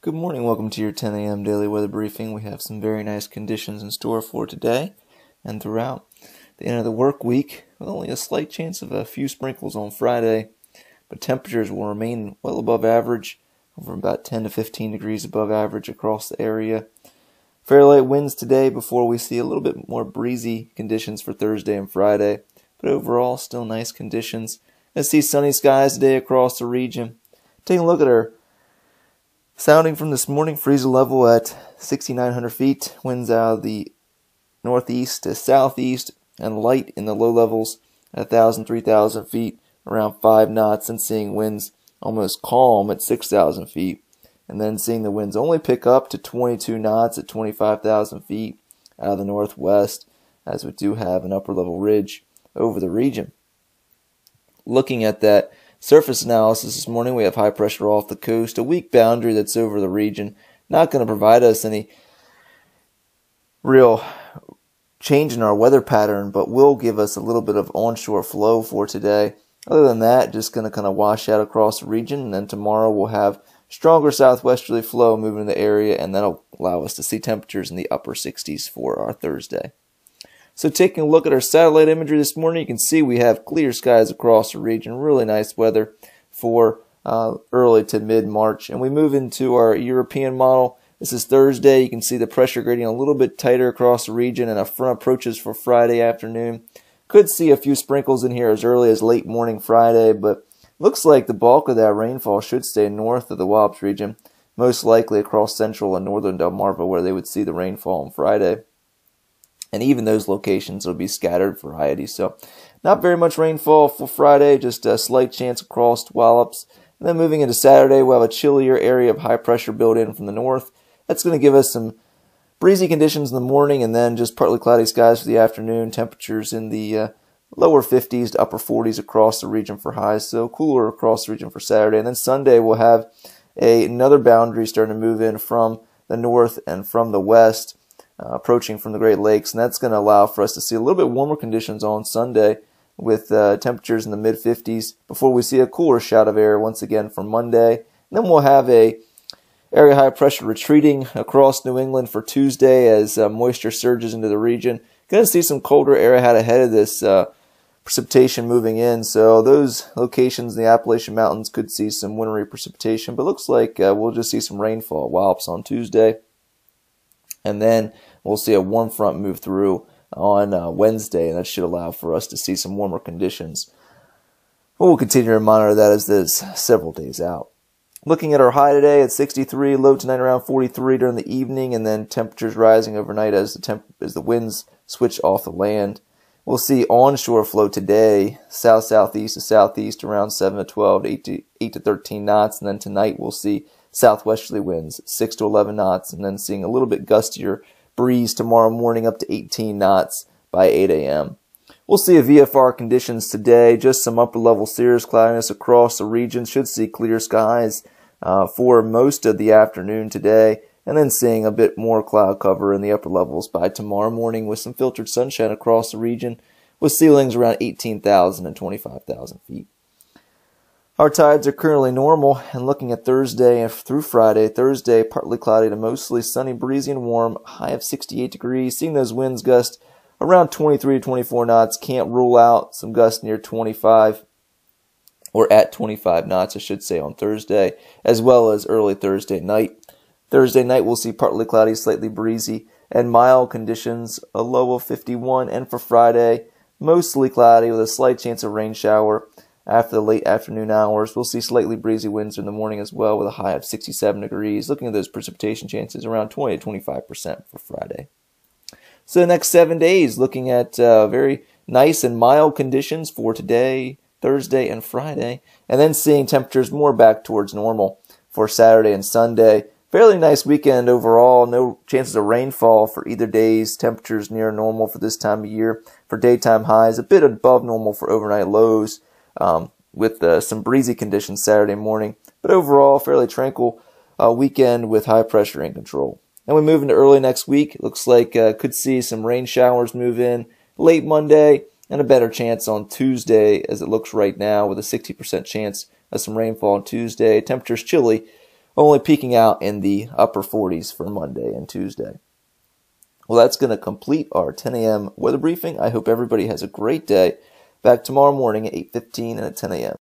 Good morning, welcome to your 10 a.m. daily weather briefing. We have some very nice conditions in store for today and throughout the end of the work week, with only a slight chance of a few sprinkles on Friday, but temperatures will remain well above average, over about 10 to 15 degrees above average across the area. Fairly light winds today before we see a little bit more breezy conditions for Thursday and Friday, but overall still nice conditions. Let's see sunny skies today across the region. Taking a look at our sounding from this morning, freezing level at 6,900 feet, winds out of the northeast to southeast, and light in the low levels at 1,000, 3,000 feet, around 5 knots, and seeing winds almost calm at 6,000 feet, and then seeing the winds only pick up to 22 knots at 25,000 feet out of the northwest, as we do have an upper level ridge over the region. Looking at that surface analysis this morning, we have high pressure off the coast, a weak boundary that's over the region, not going to provide us any real change in our weather pattern, but will give us a little bit of onshore flow for today. Other than that, just going to kind of wash out across the region, and then tomorrow we'll have stronger southwesterly flow moving in the area, and that'll allow us to see temperatures in the upper 60s for our Thursday. So taking a look at our satellite imagery this morning, you can see we have clear skies across the region, really nice weather for early to mid-March. And we move into our European model. This is Thursday. You can see the pressure gradient a little bit tighter across the region, and a front approaches for Friday afternoon. Could see a few sprinkles in here as early as late morning Friday, but looks like the bulk of that rainfall should stay north of the Wallops region, most likely across central and northern Delmarva, where they would see the rainfall on Friday. And even those locations will be scattered variety. So not very much rainfall for Friday, just a slight chance across Wallops. And then moving into Saturday, we'll have a chillier area of high pressure built in from the north. That's going to give us some breezy conditions in the morning, and then just partly cloudy skies for the afternoon. Temperatures in the lower 50s to upper 40s across the region for highs. So cooler across the region for Saturday. And then Sunday we'll have another boundary starting to move in from the north and from the west, approaching from the Great Lakes, and that's going to allow for us to see a little bit warmer conditions on Sunday with temperatures in the mid-50s before we see a cooler shout of air once again for Monday. And then we'll have a area high pressure retreating across New England for Tuesday as moisture surges into the region. Going to see some colder air ahead of this precipitation moving in, so those locations in the Appalachian Mountains could see some wintry precipitation, but looks like we'll just see some rainfall, Wallops on Tuesday. And then we'll see a warm front move through on Wednesday, and that should allow for us to see some warmer conditions. We'll continue to monitor that as there's several days out. Looking at our high today at 63, low tonight around 43 during the evening, and then temperatures rising overnight as the winds switch off the land. We'll see onshore flow today, south-southeast to southeast around 7 to 12 to 8 to 13 knots, and then tonight we'll see southwesterly winds 6 to 11 knots, and then seeing a little bit gustier breeze tomorrow morning up to 18 knots by 8 a.m. We'll see a VFR conditions today, just some upper level cirrus cloudiness across the region. Should see clear skies for most of the afternoon today, and then seeing a bit more cloud cover in the upper levels by tomorrow morning with some filtered sunshine across the region with ceilings around 18,000 and 25,000 feet. Our tides are currently normal, and looking at Thursday through Friday, Thursday partly cloudy to mostly sunny, breezy, and warm, high of 68 degrees, seeing those winds gust around 23 to 24 knots. Can't rule out some gusts near 25, or at 25 knots, I should say, on Thursday, as well as early Thursday night. Thursday night we'll see partly cloudy, slightly breezy, and mild conditions, a low of 51, and for Friday, mostly cloudy with a slight chance of rain shower. After the late afternoon hours, we'll see slightly breezy winds in the morning as well with a high of 67 degrees. Looking at those precipitation chances, around 20 to 25% for Friday. So the next 7 days, looking at very nice and mild conditions for today, Thursday, and Friday. And then seeing temperatures more back towards normal for Saturday and Sunday. Fairly nice weekend overall. No chances of rainfall for either days. Temperatures near normal for this time of year. For daytime highs, a bit above normal for overnight lows. With some breezy conditions Saturday morning, but overall fairly tranquil weekend with high pressure in control. And we move into early next week. It looks like could see some rain showers move in late Monday, and a better chance on Tuesday as it looks right now with a 60% chance of some rainfall on Tuesday. Temperatures chilly only peaking out in the upper 40s for Monday and Tuesday. Well, that's going to complete our 10 a.m. weather briefing. I hope everybody has a great day. Back tomorrow morning at 8:15 and at 10 a.m.